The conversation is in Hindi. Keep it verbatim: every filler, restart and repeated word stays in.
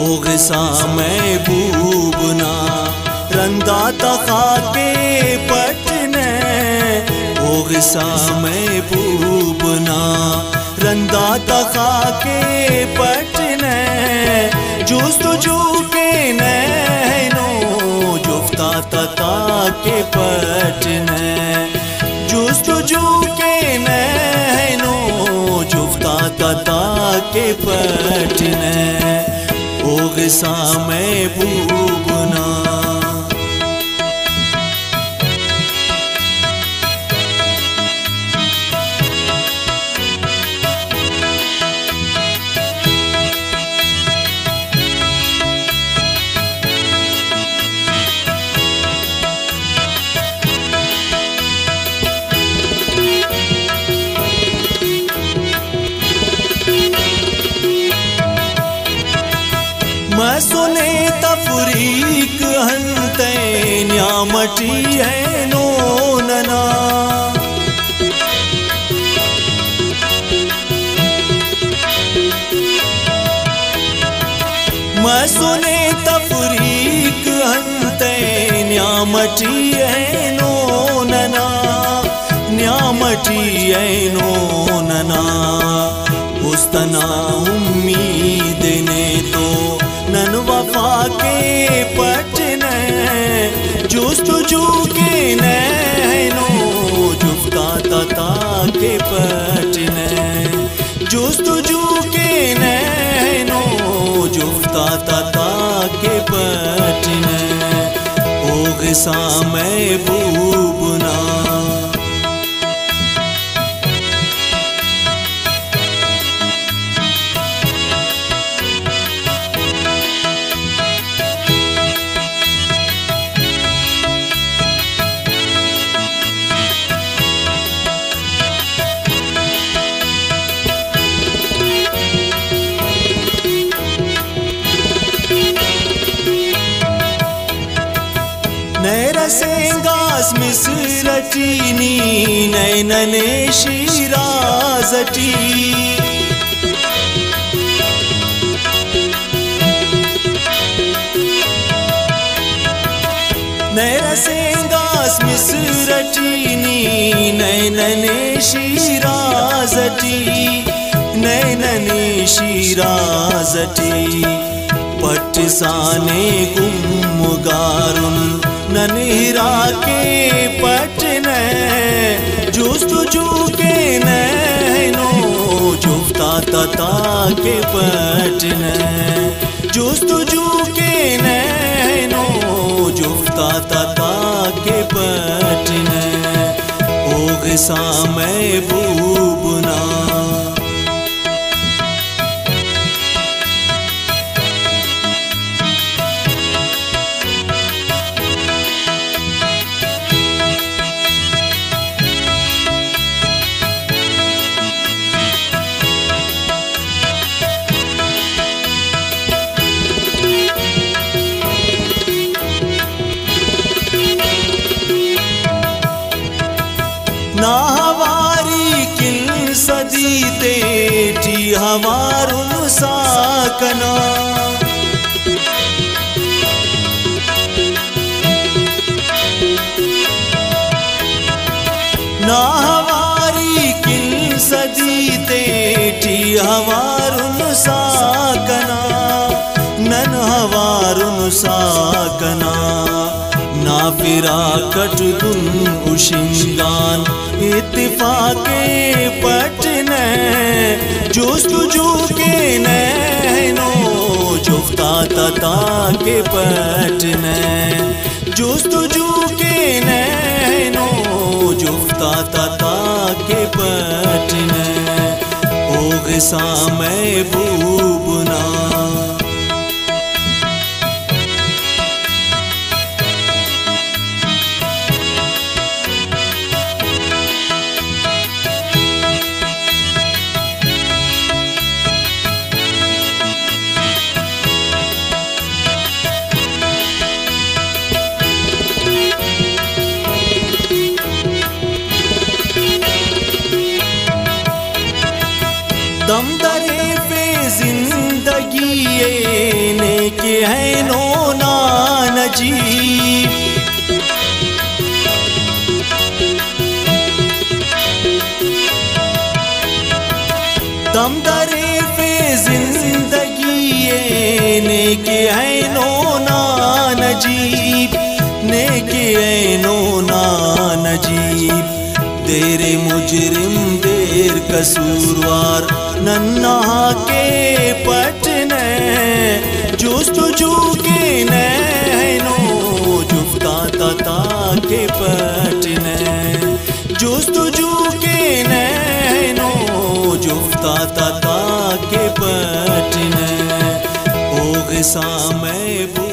ओगसा महबूबना रंदा तखा के पटने। ओगसा महबूबना रंदा तखा के पटने। जुस्तजू के नैनो जुफ्ता तता के पटने। जुस्तजू के नैनो जुफ्ता तता के पटने। ओगसा महबूबना मैं सुने तफरीक हंते न्यामटी है नो नना। मैं सुने तफरीक हंते न्यामटी है नो नना। न्यामटी है नो नना उस्तना उम्मीद ने तो नन वफा के पटने। जुस्तजू के नैनो जुफ्ता तता के पटने। जुस्तजू के नैनो जुफ्ता तता के पटने। ओगसा महबूबना नैरसेंगास मिसरटीनी नैनने शिराजटी। नैरसेंगास मिसरटीनी नैनने शिराजटी। नैनने शिराजटी पटसाने गुम्मुगारुन ननिरा के पटने। जुस्तजू के नैनो जुफ्ता तता के पटने। जुस्तजू के नैनो जुफ्ता तता के पटने। ओगसा महबूबना ना हवारी किल सदी तेटी हमारुन साकना। ना हवारी किल सदी तेटी हमारुन साकना। नन हवारुन साकना ना फिरा कटदुन उशिंगान इत्तिफाके पटने। जुस्तजू के नैनो जुफ्ता तता के पटने। जुस्तजू के नैनो जुफ्ता तता के पटने। ओगसा महबूबना दम दरे पे जिंदा जिंदगी ने के है नो नान जी दम दरे पे जिंदगी ने के है नो नान जी ने के है नो नान जी देरे मुजरिम देर कसूरवार नन्ना के पटने जुस्तजू के नैनो जुफ्ता तता के पटने जुस्तजू के नैनो जुफ्ता तता के पटने ओ गिसा में